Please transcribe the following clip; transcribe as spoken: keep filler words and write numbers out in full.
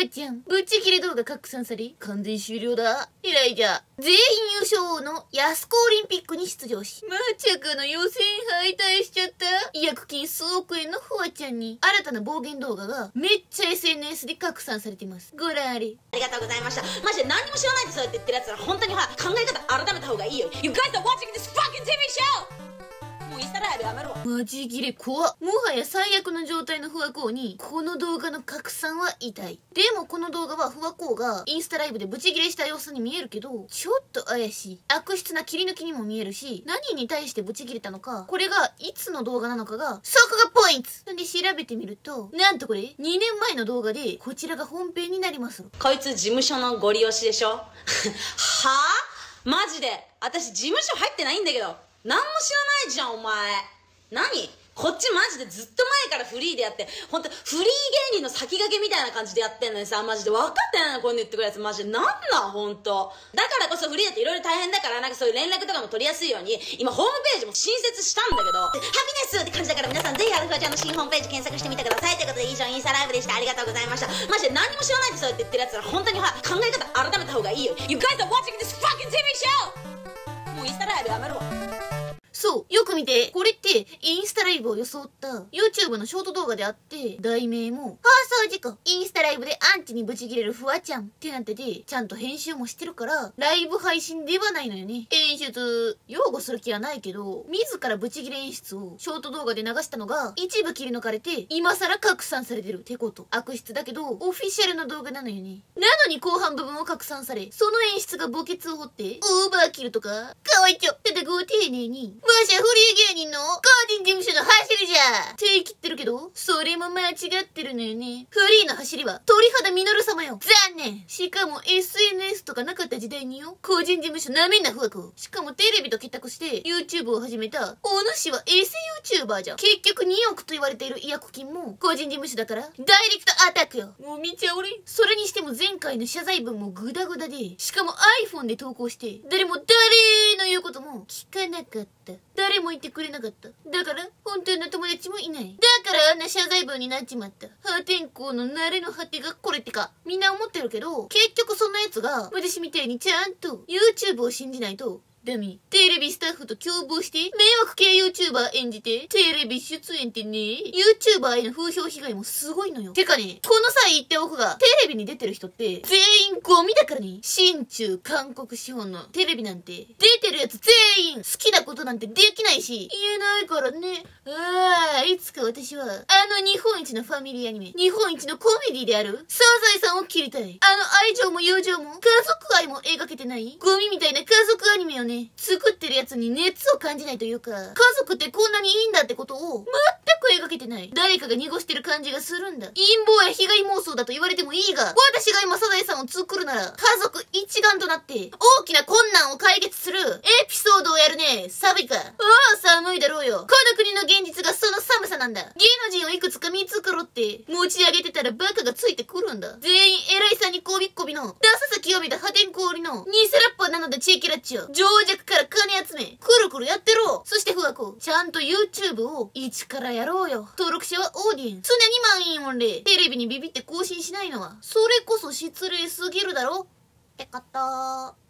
わちゃん、ぶっちぎり動画拡散され、完全終了だ。以来じゃ、全員優勝王の安子オリンピックに出場し、まさかの予選敗退しちゃった。違約金数億円のフワちゃんに、新たな暴言動画がめっちゃ エスエヌエス で拡散されています。ご覧あれ。 ありがとうございました。マジで何にも知らないでそうやって言ってるやつら本当にほら考え方改めた方がいいよ。You guys are watching this fucking ティーブイ show! もうインスタライブやめろ。 マジギレ怖っ。もはや最悪の状態のフワコウに、この動画の拡散は痛い。でもこの動画はフワコウがインスタライブでブチギレした様子に見えるけど、ちょっと怪しい。悪質な切り抜きにも見えるし、何に対してブチギレたのか、これがいつの動画なのかが、そこがポイントなんで調べてみると、なんとこれ、にねんまえの動画で、こちらが本編になります。 こいつ事務所のゴリ押しでしょはぁマジで私事務所入ってないんだけど、何も知らないじゃんお前。何こっちマジでずっと前からフリーでやって、ほんとフリー芸人の先駆けみたいな感じでやってんのにさ、マジで分かってないのこういうの言ってくるやつマジでなんなんほんと。だからこそフリーだっていろいろ大変だから、なんかそういう連絡とかも取りやすいように今ホームページも新設したんだけど、ハピネスって感じだから皆さんぜひアルフワちゃんの新ホームページ検索してみてください。ということで以上インスタライブでした。ありがとうございました。マジで何にも知らないでそうやって言ってるやつら本当にほら考え方改めた方がいいよ。You guys are watching this fucking ティーブイ show! もうインスタライブやめろ。 そう、よく見て。これって、インスタライブを装った YouTube のショート動画であって、題名も、放送事故、インスタライブでアンチにブチギレるフワちゃんってなってて、ちゃんと編集もしてるから、ライブ配信ではないのよね。演出、擁護する気はないけど、自らブチギレ演出をショート動画で流したのが、一部切り抜かれて、今更拡散されてるってこと。悪質だけど、オフィシャルの動画なのよね。なのに後半部分を拡散され、その演出が墓穴を掘って、オーバーキルとか、かわいちょ。ただご丁寧に、わしゃフリー芸人の個人事務所の走りじゃって言い切ってるけど、それも間違ってるのよね。フリーの走りは鳥肌実様よ。残念。しかも エスエヌエス とかなかった時代によ。個人事務所なめんなフワコ。しかもテレビと結託して YouTube を始めたお主はエセ YouTuber じゃん。結局におくと言われている違約金も個人事務所だからダイレクトアタックよ。もう見ちゃおれ。それにしても前回の謝罪文もグダグダで、しかも iPhone で投稿して誰も誰の言うことも聞かなかった。誰も言ってくれなかった。だから本当の友達もいない。だからあんな謝罪文になっちまった。破天荒の慣れの果てがこれってかみんな思ってるけど、結局そんな奴が私みたいにちゃんと YouTube を信じないとダメ。テレビスタッフと共謀して迷惑系 YouTuber 演じてテレビ出演ってね、YouTuber への風評被害もすごいのよ。てかね、この際言っておくが、テレビに出てる人って全員ゴミだからね。新中韓国資本のテレビなんて出てるやつ全員好きなことなんてできないし言えないからね。ああ、いつか私はあの日本一のファミリーアニメ、日本一のコメディであるサザエさんを切りたい。あの愛情も友情も家族愛も描けてないゴミみたいな家族アニメをね、作ってるやつに熱を感じないというか、家族ってこんなにいいんだってことを全く描けてない。誰かが濁してる感じがするんだ。陰謀や被害妄想だと言われてもいいが、私が今サザエさんを作るなら家族一丸となって大きな困難を解決するエピソードをやるね。寒いか。ああ、寒いだろうよ。この国の現実がその寒さなんだ。芸能人をいくつか見繕って持ち上げてたらバカがついてくるんだ。全員偉いさんにこびっこびのダサさ極めた破天荒の偽ラッパーなのだ。チーキラッチよ。情弱から金集めくるくるやってろ。そしてフワコ、ちゃんと YouTube を一からやろうよ。登録者はオーディエン常に満員御礼。テレビにビビって更新しないのはそれこそ失礼すぎるだろってこと。